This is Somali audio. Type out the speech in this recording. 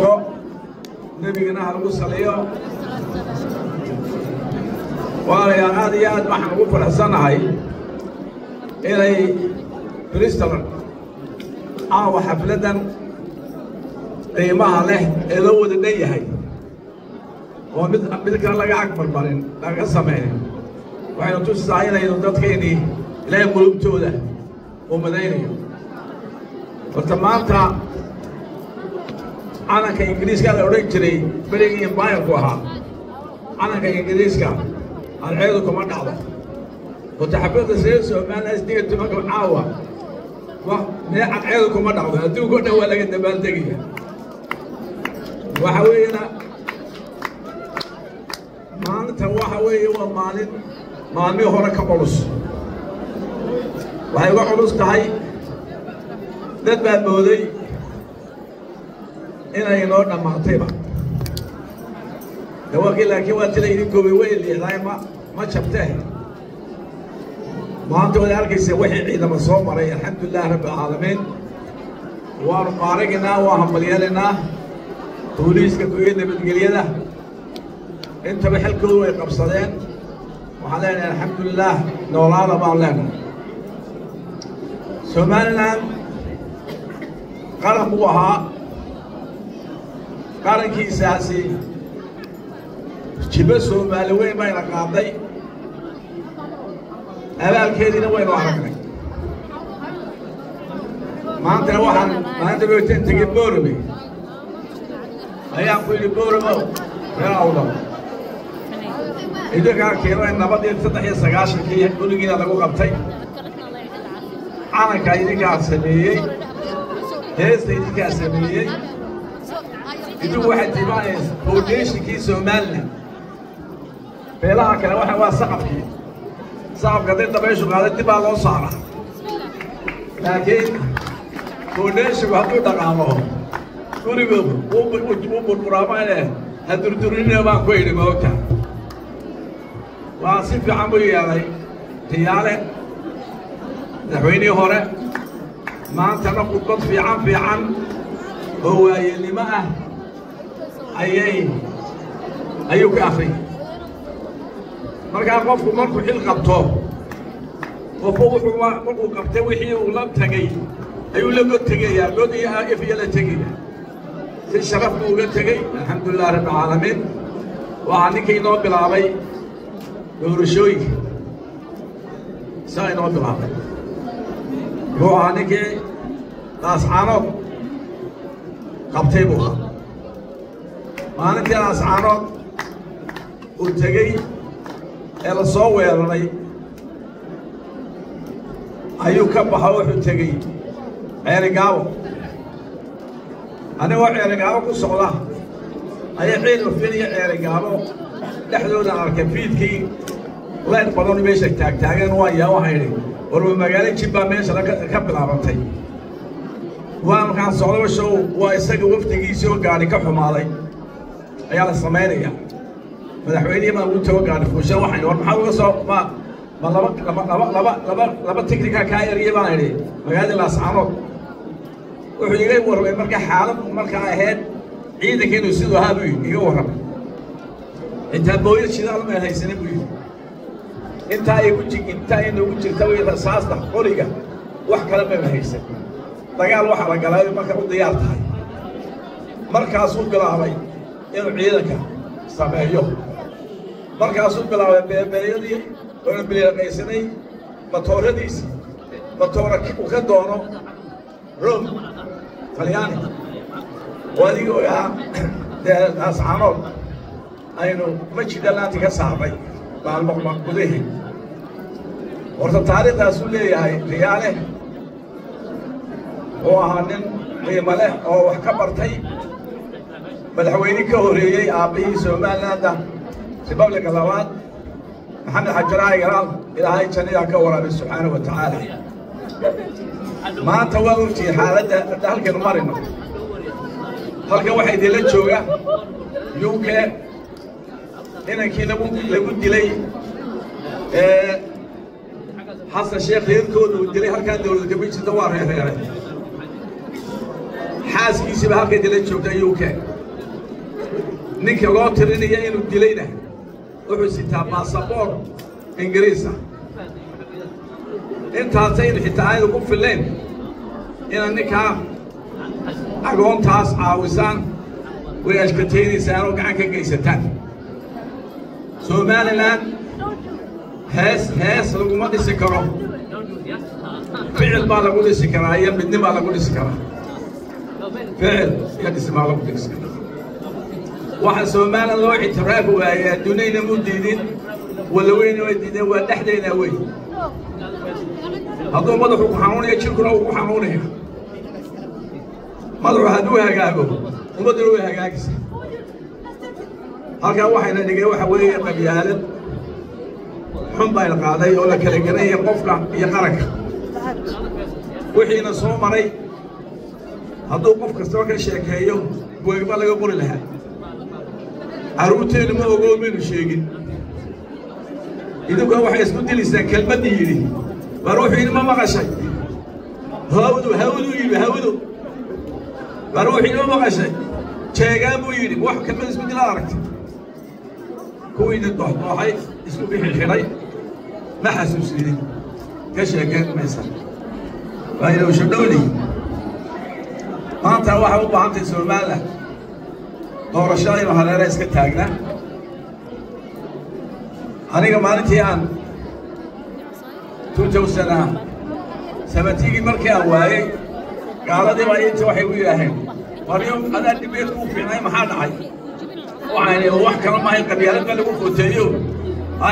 فوق نبينا هالوصليو ويا هذه يا ما حنقول فرحسنا هاي إلى بريستول حفلة قيمها له إذا ود النية هاي ومثل كان لقى أكبر بارين لقى سمعين وحين توسعين إذا تدخيني لا يقولون توده ومديني وتمامتها أنا كإنجليز قال أوريجري بريجي باير كوها أنا كإنجليز قال العيدكم ما نعرف وتحبيت السياسة ما الناس دي تبقى عاوة وما عيدكم ما نعرف هدو قلنا ولا قد بالدقيقة وحوينا ما نتوحوي ومالين مالمي هورا كبولس وهي وحولس كهي dad baa mooday inay noo dhamaatayba dawaqii laakiin waa tila idin goobay way leedahay ma jabtay maanta wada arkaysa wixii ciidama soo maray alxamdulillaah rabbil caalamiin waan qaaragnaa waa hambalyeelanaa booliiska kuwii nabadgelyada intaba xilkoodu way qabsadeen waxaan leenahay alxamdulillaah noolaada baan leenahay Somaliland قرن بوها قرن كيساسي شبسه مالوين ما يرقاضي أبا الكيدين وين وعرقني ما أنت روحا ما أنت بيوتين تجيب بورمي هيا أقول بورمو يا الله إذا كان كيرو إن نبض يفتح يسقاش كي يقولوا جينا لقوا قبتي أنا كايدي قاعد سميه هذا اللي كاسميه يدو واحد تبايز بوديش كي سومالنا بلا كلا واحد واسقف كي صعب قدر تبايش وقاعد تبا لو صار لكن بوديش وحطوا دقامه كوري بو برامه له هدردرين ما كويل موتا واصف عمو يالاي تياله دحويني هوره ما أنت نقول في عن هو اللي معه أيوك أخي مركا قفوا مركو حل قبطوه وفوقوا مركو قبطوه وحيه ولم تجي أيو لقد تجي يا قد يا إف يلا تجي في الشرف وقد تجي الحمد لله رب العالمين وعنك ينوب بالعبي يورشوي ساي نوب بالعبي هو عنك ناس عرب قبطيبوها ما عنك ناس عرب وتجي إلى صوّي لي أيو كبها وتجي عرقاو أنا وعرقاو كسولة أي حين وفيني عرقاو لحدونا على كفيد كي لا يقبلون بيشك تاجن ويا وحيري ورب مجالك شباب ماشي أنا كبل عرفتي وأنا كان صعود وشو وإسقى وفتقي سوى قاعد كحهم علي أيال الصومالية مدحويني ما قلت هو قاعد فوشة وحين ورمحاول صوب ما لما تكنيكا كايرية ما هني مجال الأسعار وحيجي ورب مركا حالم مركا هاد عيد كانوا يسدوا هذا يورب أنت بويل شذا ما هي سنة بويل أنت إنه كنت تسوي رصاص قريقة وحكي لما ما هي سنة dagaal waxa la galay marka uu diyaar tahay markaas uu bilaabay inuu ciidanka sameeyo markaas uu bilaabay beebeeyadii oo bilaabay matooradiisi matoora uu ka doono Rome Talyaani wadiga ascaanood aynu majidalaanti ka saabay baalmaqmaq gudahi warta taariikhdaas uu leeyahay riyaale هو هانن قيمة أو حكبرتي مدحويني كهوريي أبي سومالندا سبب لك اللوات محمد حجراي قال إلى هاي الشنيعة كورا سبحانه وتعالى ما توقفتي حالة هلك المرنة هلك واحد اللي تشوفه يوكا هنا كي لابد لي حسن الشيخ يذكر ودلي هلكان دولة قبيل دوار هنا حاسكي سبها كده اللي تشوفه يوكا ninka loo tirinaya inuu dilayna wuxuu sitaa baasaboor ingiriis ah intaasaynu xitaa aynu ku fileen inaad ninkaa agoontaas caawisaan way ashkataynaysaan oo gacan ka geysataan Somaliland hees laguma dhisi karo ficil baa lagu dhisi karaa iyo midnimo baa lagu dhisi karaa ficil iyo dhismaa lagu dhisi karaa waxa Somaliland loo ictiraafi waayay adduunyada muu diidin wala weyn way diideen waa dhexdeena weyn hadduu madaxu ku xanuunaya jirkuna uu ku xanuunaya madaxu hadduu hagaago ummaduna way hagaagaysaa halkaa waxayna dhigay waxa weeye qabyaalad xun baa la qaaday oo la kala garanaya qofka iyo qaranka wixiina soo maray hadduu qof kastoo ka sheekeeyo buugba laga qori lahaa carruurteenu ma ogoon maynu sheegin idinku waxay isku dilaysaan kelmaddii yidhi war wuxuu yidhi ma maqashay hawdu yidhi hawdu war wuxuu yidhi ma maqashay jeegaan buu yidhi wax kelmad isku dila aragtay kuwiina dooxdooxay isku bixi xidhay ma xasuusinin ka sheekeen maysan waa inuu shabdhowni maanta waxay u baahantahay Somaliland doorashada inuu hareera iska taagna aniga maalintii aan 2017 markii aan waayay gaaladii baa inta waxay u yidhaaheen waryo adaa dhibeed kuu fiicnay maxaa dhacay waxaan wax kala maahay qabyaalad baa lagu footeeyo